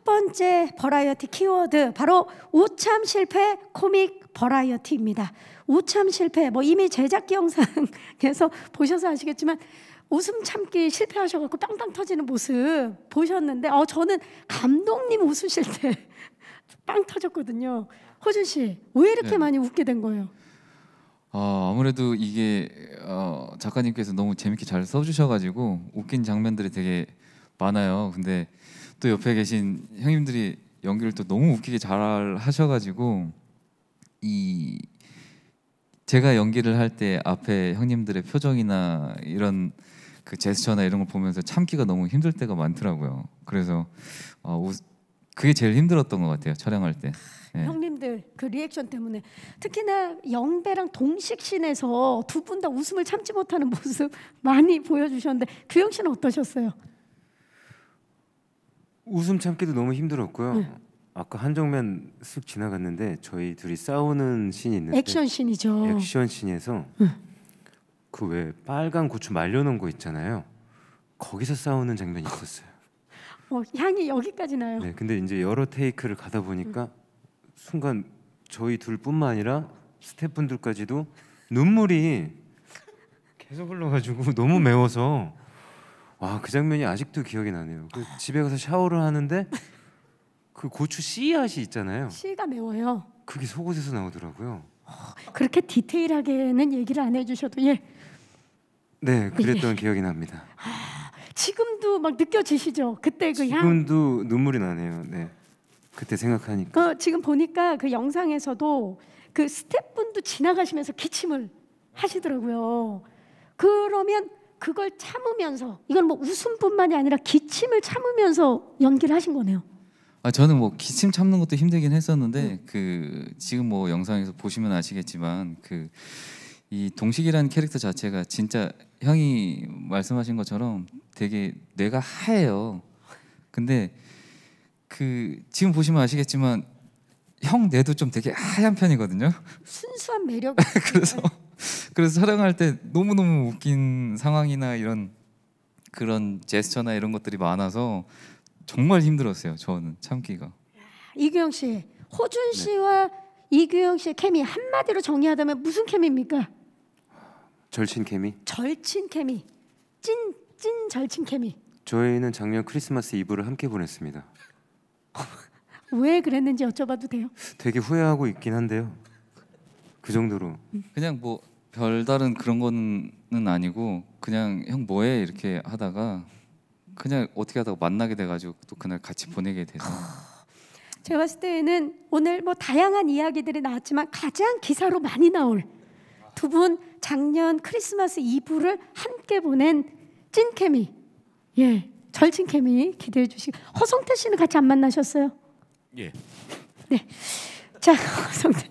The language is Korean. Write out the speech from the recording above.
번째 버라이어티 키워드 바로 우참 실패 코믹 버라이어티입니다. 우참 실패 뭐 이미 제작기 영상에서 보셔서 아시겠지만 웃음 참기 실패하셔갖고 빵빵 터지는 모습 보셨는데 저는 감독님 웃으실 때 빵 터졌거든요. 호준 씨 왜 이렇게 많이 웃게 된 거예요? 아무래도 이게 작가님께서 너무 재밌게 잘 써주셔가지고 웃긴 장면들이 되게 많아요. 근데 또 옆에 계신 형님들이 연기를 또 너무 웃기게 잘 하셔가지고 제가 연기를 할 때 앞에 형님들의 표정이나 이런 그 제스처나 이런 걸 보면서 참기가 너무 힘들 때가 많더라고요. 그래서 그게 제일 힘들었던 것 같아요. 촬영할 때. 네. 형님들 그 리액션 때문에 특히나 영배랑 동식신에서 두 분 다 웃음을 참지 못하는 모습 많이 보여주셨는데 규영 씨는 어떠셨어요? 웃음 참기도 너무 힘들었고요. 아까 한 장면 쓱 지나갔는데 저희 둘이 싸우는 씬이 있는데 액션 씬이죠. 액션 씬에서 그 왜 빨간 고추 말려놓은 거 있잖아요. 거기서 싸우는 장면이 있었어요. 향이 여기까지 나요. 네, 근데 이제 여러 테이크를 가다 보니까 순간 저희 둘뿐만 아니라 스태프분들까지도 눈물이 계속 흘러가지고 너무 매워서 그 장면이 아직도 기억이 나네요. 집에 가서 샤워를 하는데 그 고추 씨앗이 있잖아요. 씨가 매워요. 그게 속옷에서 나오더라고요. 그렇게 디테일하게는 얘기를 안 해주셔도 네, 그랬던 기억이 납니다. 지금도 막 느껴지시죠? 그때 그 향. 지금도 눈물이 나네요. 네, 그때 생각하니까. 지금 보니까 그 영상에서도 그 스태프분도 지나가시면서 기침을 하시더라고요. 그러면 그걸 참으면서 이건 뭐 웃음뿐만이 아니라 기침을 참으면서 연기를 하신 거네요. 저는 뭐 기침 참는 것도 힘들긴 했었는데 지금 뭐 영상에서 보시면 아시겠지만 이 동식이라는 캐릭터 자체가 진짜 형이 말씀하신 것처럼 되게 뇌가 하얘요. 근데 지금 보시면 아시겠지만 형 뇌도 좀 되게 하얀 편이거든요. 순수한 매력. 그래서 촬영할 때 너무너무 웃긴 상황이나 그런 제스처나 이런 것들이 많아서 정말 힘들었어요. 저는 참기가. 이규영 씨, 호준 씨와 이규영 씨의 케미 한마디로 정의하자면 무슨 케미입니까? 절친 케미. 절친 케미. 찐 절친 케미. 저희는 작년 크리스마스 이브를 함께 보냈습니다. 왜 그랬는지 여쭤봐도 돼요? 되게 후회하고 있긴 한데요. 그 정도로. 그냥 뭐 별다른 그런 거는 아니고 그냥 형 뭐해 이렇게 하다가 그냥 어떻게 하다가 만나게 돼가지고 또 그날 같이 보내게 돼서. 제가 봤을 때는 오늘 뭐 다양한 이야기들이 나왔지만 가장 기사로 많이 나올 두 분 작년 크리스마스 이브를 함께 보낸 찐 케미, 절친 케미 기대해 주시고. 허성태 씨는 같이 안 만나셨어요? 예. 네. 자, 허성태